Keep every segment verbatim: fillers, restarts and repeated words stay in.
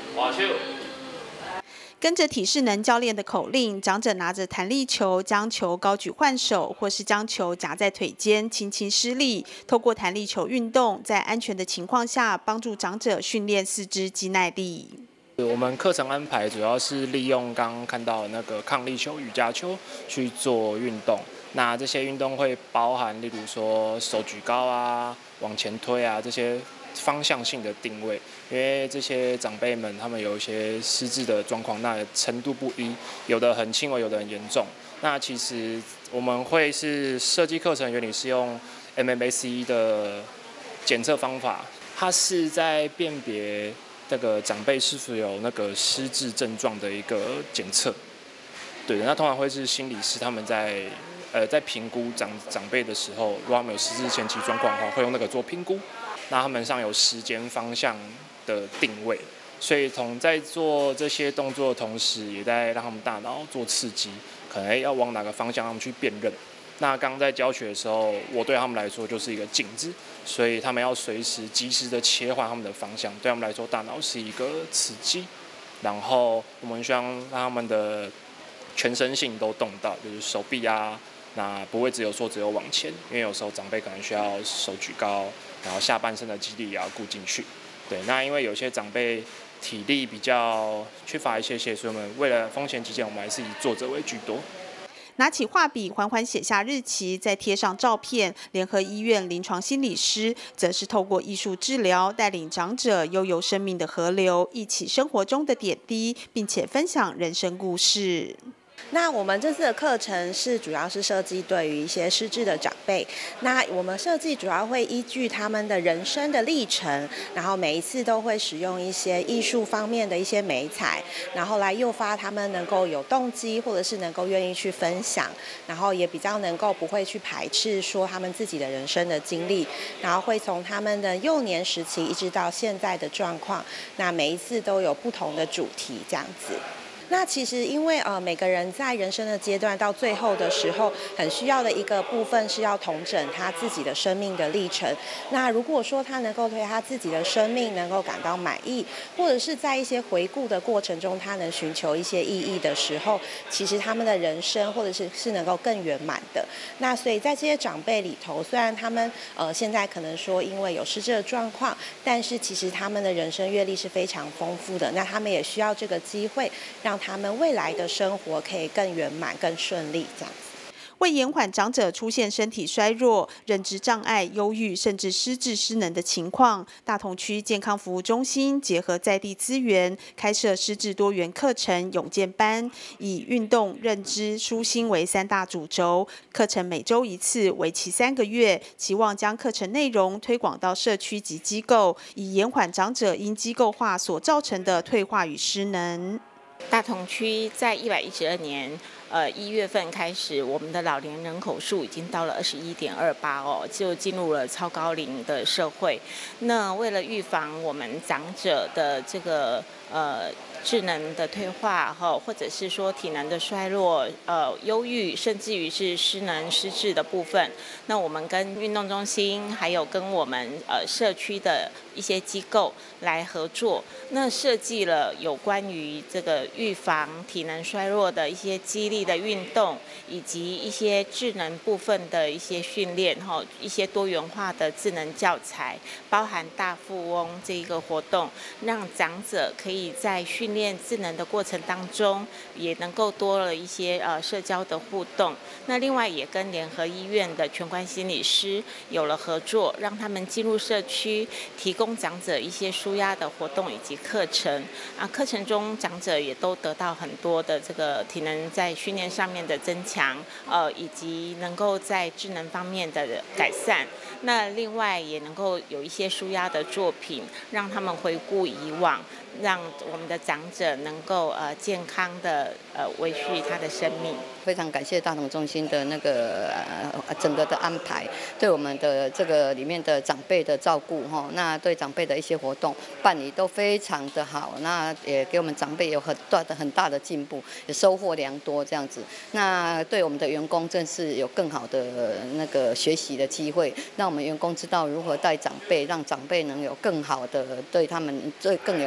滑球。 跟着体适能教练的口令，长者拿着弹力球，将球高举换手，或是将球夹在腿间，轻轻施力。透过弹力球运动，在安全的情况下，帮助长者训练四肢肌耐力。 我们课程安排主要是利用刚刚看到的那个抗力球、瑜伽球去做运动。那这些运动会包含，例如说手举高啊、往前推啊这些方向性的定位，因为这些长辈们他们有一些失智的状况，那程度不一，有的很轻微，有的很严重。那其实我们会是设计课程原理是用 M M A C 的检测方法，它是在辨别这个长辈是否有那个失智症状的一个检测。对，那通常会是心理师他们在呃在评估长长辈的时候，如果他们有失智前期状况的话，会用那个做评估。那他们上有时间方向的定位，所以从在做这些动作的同时，也在让他们大脑做刺激，可能要往哪个方向他们去辨认。那刚刚在教学的时候，我对他们来说就是一个镜子，所以他们要随时及时的切换他们的方向，对他们来说大脑是一个刺激。然后我们希望让他们的全身性都动到，就是手臂啊，那不会只有说只有往前，因为有时候长辈可能需要手举高。然后下半身的肌力也要顾进去，对。那因为有些长辈体力比较缺乏一些些，所以我们为了风险起见，我们还是以作者为居多。 拿起画笔，缓缓写下日期，再贴上照片。联合医院临床心理师则是透过艺术治疗，带领长者悠游生命的河流，一起生活中的点滴，并且分享人生故事。 那我们这次的课程是主要是设计对于一些失智的长辈，那我们设计主要会依据他们的人生的历程，然后每一次都会使用一些艺术方面的一些媒材，然后来诱发他们能够有动机，或者是能够愿意去分享，然后也比较能够不会去排斥说他们自己的人生的经历，然后会从他们的幼年时期一直到现在的状况，那每一次都有不同的主题这样子。那其实因为呃每个人在人生的阶段到最后的时候，很需要的一个部分是要统整他自己的生命的历程。那如果说他能够对他自己的生命能够感到满意，或者是在一些回顾的过程中，他能寻求一些意义的时候，其实他们的人生或者是是能够更圆满的。那所以在这些长辈里头，虽然他们呃现在可能说因为有失智的状况，但是其实他们的人生阅历是非常丰富的。那他们也需要这个机会让他们未来的生活可以更圆满、更顺利，这样子。 为延缓长者出现身体衰弱、认知障碍、忧郁甚至失智失能的情况，大同区健康服务中心结合在地资源，开设失智多元课程永健班，以运动、认知、舒心为三大主轴。课程每周一次，为期三个月，期望将课程内容推广到社区及机构，以延缓长者因机构化所造成的退化与失能。 大同区在一百一十二年，呃一月份开始，我们的老年人口数已经到了二十一点二八哦，就进入了超高龄的社会。那为了预防我们长者的这个呃智能的退化哈，或者是说体能的衰弱、呃忧郁，甚至于是失能失智的部分，那我们跟运动中心还有跟我们呃社区的一些机构来合作，那设计了有关于这个预防体能衰弱的一些激励的运动，以及一些智能部分的一些训练哈，一些多元化的智能教材，包含大富翁这一个活动，让长者可以在训练智能的过程当中，也能够多了一些呃社交的互动。那另外也跟联合医院的全关心理师有了合作，让他们进入社区，提供长者一些舒压的活动以及课程啊。课程中长者也都得到很多的这个体能在训练上面的增强，呃，以及能够在智能方面的改善。那另外也能够有一些舒压的作品，让他们回顾以往，让我们的长者能够呃健康的呃维续他的生命。 非常感谢大同中心的那个呃整个的安排，对我们的这个里面的长辈的照顾哈，那对长辈的一些活动办理都非常的好，那也给我们长辈有很大的很大的进步，也收获良多这样子。那对我们的员工正是有更好的那个学习的机会，让我们员工知道如何带长辈，让长辈能有更好的对他们最更有帮助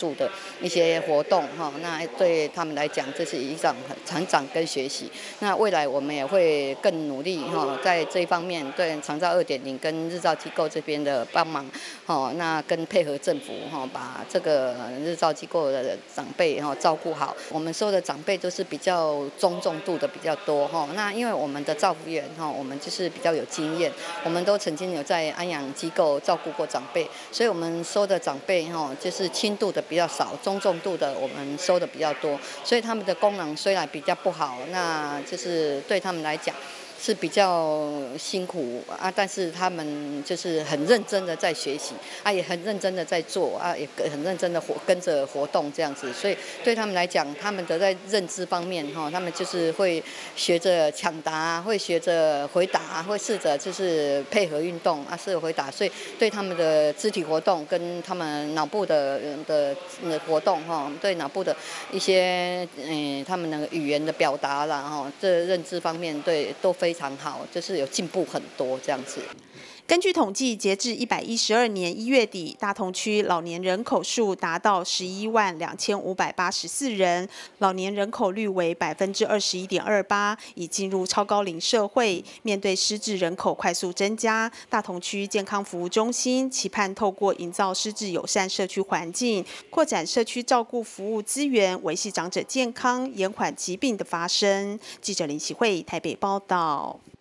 度的一些活动哈。那对他们来讲，这是一场成长跟学习。那未来我们也会更努力哈，在这一方面对长照二点零跟日照机构这边的帮忙哈，那跟配合政府哈，把这个日照机构的长辈哈照顾好。我们收的长辈都是比较中重度的比较多哈。那因为我们的照服员哈，我们就是比较有经验，我们都曾经有在安养机构照顾过长辈，所以我们收的长辈哈，就是轻度的比较少，中重度的我们收的比较多，所以他们的功能虽然比较不好，那就是对他们来讲是比较辛苦啊，但是他们就是很认真的在学习啊，也很认真的在做啊，也很认真的活跟着活动这样子，所以对他们来讲，他们的在认知方面哈，他们就是会学着抢答，会学着回答，会试着就是配合运动啊，试着回答，所以对他们的肢体活动跟他们脑部的的活动哈，对脑部的一些嗯他们的语言的表达啦哈，这认知方面对都非。非常好，就是有进步很多这样子。 根据统计，截至一百一十二年一月底，大同区老年人口数达到十一万两千五百八十四人，老年人口率为百分之二十一点二八，已进入超高龄社会。面对失智人口快速增加，大同区健康服务中心期盼透过营造失智友善社区环境，扩展社区照顾服务资源，维系长者健康，延缓疾病的发生。记者林启慧台北报道。